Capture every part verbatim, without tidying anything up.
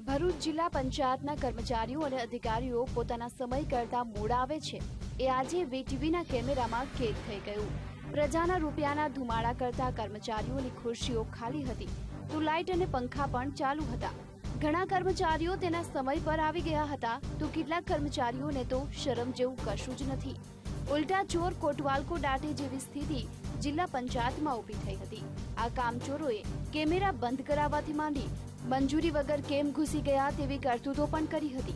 ભરૂચ જિલ્લા પંચાયતના કર્મચારીઓ અને અધિકારીઓ પોતાના સમય કરતા મોડા આવે છે એ આજે વીટીવીના કેમેરામાં કેદ થઈ ગયું। પ્રજાના રૂપિયાના ધુમાડા કરતા કર્મચારીઓની ખુરશીઓ ખાલી હતી તો લાઇટ અને પંખા પણ ચાલુ હતા। ઘણા કર્મચારીઓ તેના સમય પર આવી ગયા હતા તો કેટલાક કર્મચારીઓને તો શરમ જેવું કશું જ નથી। ઉલટા ચોર કોટવાલકો દાટે જેવી સ્થિતિ જિલ્લા પંચાયતમાં ઊભી થઈ હતી। આ કામચોરોએ કેમેરા બંધ કરાવવાથી માંડી મંજૂરી વગર કેમ ઘૂસી ગયા તેવી કરતૂતો પણ કરી હતી।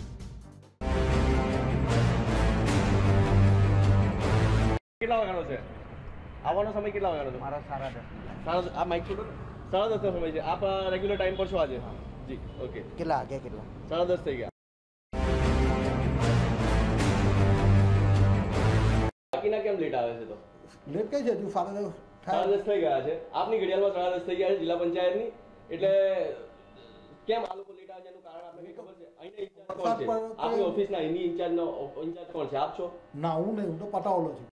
કેટલા વાગ્યાનો છે? આવવાનો સમય કેટલા વાગ્યાનો છે? મારા સાડા દસ સાડા આ માઇક છોડો સાડા દસ નો સમય છે। આપ રેગ્યુલર ટાઈમ પર છો આજે? જી ઓકે। કેટલા વાગ્યા કેટલા? સાડા દસ થઈ ગયા। બાકીના કેમ લેટ આવે છે? તો લેટ કઈ છે? હજુ સાડા દસ સાડા દસ થઈ ગયા છે। આપની ઘડિયાળમાં સાડા દસ થઈ ગયા છે જિલ્લા પંચાયતની, એટલે કેમ આ લોકો લેટ આવે છે એનું કારણ આપને કઈ ખબર છે? અહીંના ઇન્ચાર્જ કોણ છે? આપની ઓફિસના એની ઇન્ચાર્જનો ઇન્ચાર્જ કોણ છે? આપ છો? ના, હું નહીં, હું તો પટાવલો છું।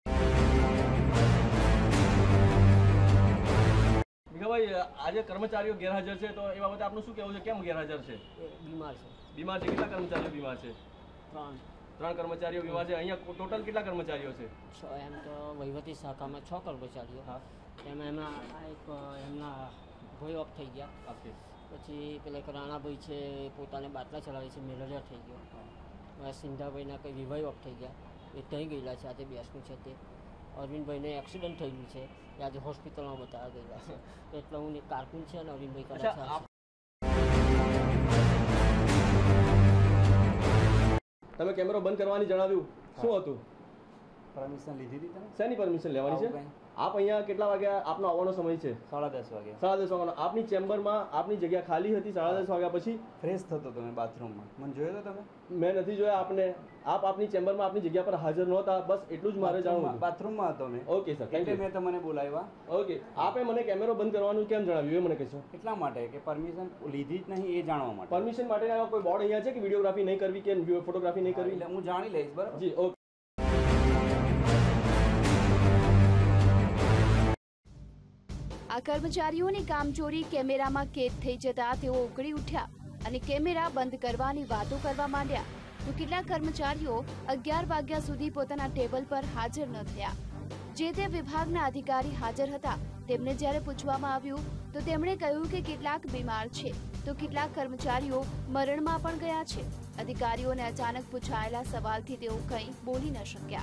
ભાઈ આજે કર્મચારીઓ ગેરહાજર છે તો એ બાબતે આપનું શું કહેવું છે? કેમ ગેરહાજર છે? બીમાર છે। બીમાર છે? કેટલા કર્મચારીઓ બીમાર છે? ત્રણ ત્રણ કર્મચારીઓ બીમાર છે। અહીંયા ટોટલ કેટલા કર્મચારીઓ છે? છ એમ તો વહીવટી શાખામાં છ કર્મચારીઓ। હા, એમાં એમાં આ એક એમના ભોય ઓફ થઈ ગયા। ઓકે। પછી પેલા એક રાણાભાઈ છે પોતાને બાટલા ચલાવે છે, મેલેરિયા થઈ ગયો। સિંધાભાઈના કંઈ વિવાહ ઓફ થઈ ગયા, એ ત્યાં ગયેલા છે। આજે બેસનું છે તે અરવિંદભાઈને એક્સિડન્ટ થયેલું છે, એ આજે હોસ્પિટલમાં બતાવવા ગયેલા છે। એટલે હું કારકુન છે અને અરવિંદભાઈ કદાચ તમે કેમેરો બંધ કરવાની જણાવ્યું, શું હતું? પરમિશન લીધી હતી તમે? શેની પરમિશન લેવાની છે? આપ અહીંયા કેટલા વાગ્યા આપનો આવવાનો સમય છે? સાડા દસ વાગે। સાડા દસ વાગ્યાનો આપની ચેમ્બરમાં આપની જગ્યા ખાલી હતી સાડા દસ વાગ્યા પછી? ફ્રેશ થતો તમે બાથરૂમમાં, મને જોયો તો તમે? મેં નથી જોયા આપને। આપ આપની ચેમ્બરમાં આપની જગ્યા પર હાજર નહોતા, બસ એટલું જ મારે જાણવું હતું। બાથરૂમમાં હતો મેં। Okay sir, thank you. મેં તમને બોલાવ્યા। ઓકે, આપે મને કેમેરો બંધ કરવાનું કેમ જણાવ્યું એ મને કહેશો? એટલા માટે કે પરમિશન લીધી જ નહીં એ જાણવા માટે। પરમિશન માટે કોઈ બોર્ડ અહીંયા છે કે વિડીયોગ્રાફી નહીં કરવી કે ફોટોગ્રાફી નહીં કરવી? એટલે હું જાણી લઈશ, બરાબર? જી ઓકે। આ કર્મચારીઓની કામચોરી કેમેરામાં કેદ થઈ જતા તેઓ ઉકળી ઉઠ્યા અને કેમેરા બંધ કરવાની વાતો કરવા માંડ્યા તો કેટલાક કર્મચારીઓ અગિયાર વાગ્યા સુધી પોતાના ટેબલ પર હાજર ન થયા। જે તે વિભાગના અધિકારી હાજર હતા તેમને જ્યારે પૂછવામાં આવ્યું તો તેમણે કહ્યું કે કેટલાક બીમાર છે તો કેટલાક કર્મચારીઓ મરણમાં પણ ગયા છે। અધિકારીઓને અચાનક પૂછાયેલા સવાલથી તેઓ કંઈ બોલી ન શક્યા।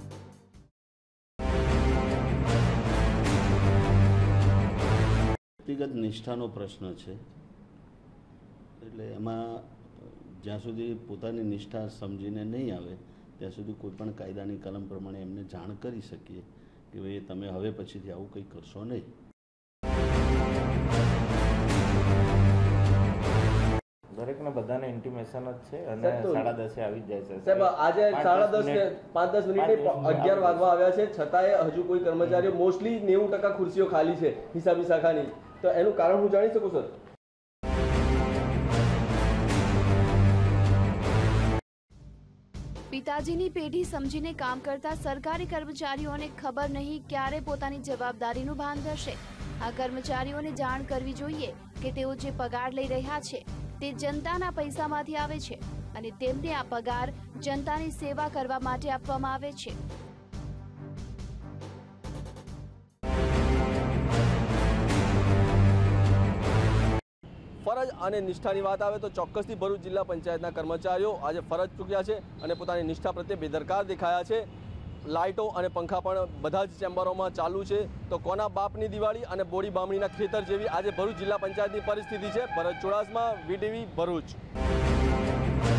વ્યક્તિગત નિષ્ઠાનો પ્રશ્ન છે, એટલે એમાં જ્યાં સુધી પોતાની નિષ્ઠા સમજીને નહીં આવે ત્યાં સુધી કોઈ પણ કાયદાની કલમ પ્રમાણે એમને જાણ કરી શકીએ કે ભાઈ તમે હવે પછીથી આવું કંઈ કરશો નહીં। દરેકને બધાને ઇન્ટિમેશન જ છે અને સાડા દસે આવી જ જાય છે સાહેબ। આજે સાડા દસ કે પાંચ દસ મિનિટ અગિયાર વાગવા આવ્યા છે છતાંય હજુ કોઈ કર્મચારીઓ, મોસ્ટલી નેવું ટકા ખુરશીઓ ખાલી છે હિસાબી શાખાની, તો એનું કારણ હું જાણી શકું સર? પિતાજીની પેઢી સમજીને કામ કરતા સરકારી કર્મચારીઓને ખબર નહીં ક્યારે પોતાની જવાબદારીનું ભાન થશે। આ કર્મચારીઓને જાણ કરવી જોઈએ કે તેઓ જે પગાર લઈ રહ્યા છે તે જનતાના પૈસામાંથી આવે છે અને તેમને આ પગાર જનતાની સેવા કરવા માટે આપવામાં આવે છે। ફરજ અને નિષ્ઠાની વાત આવે તો ચોક્કસથી ભરૂચ જિલ્લા પંચાયતના કર્મચારીઓ આજે ફરજ ચૂક્યા છે અને પોતાની નિષ્ઠા પ્રત્યે બેદરકાર દેખાયા છે। લાઇટો અને પંખા પણ બધા જ ચેમ્બરોમાં ચાલુ છે। તો કોના બાપની દિવાળી અને બોડી બામણીના ખેતર જેવી આજે ભરૂચ જિલ્લા પંચાયતની પરિસ્થિતિ છે। ભરત ચુડાસમા, વીટીવી, ભરૂચ।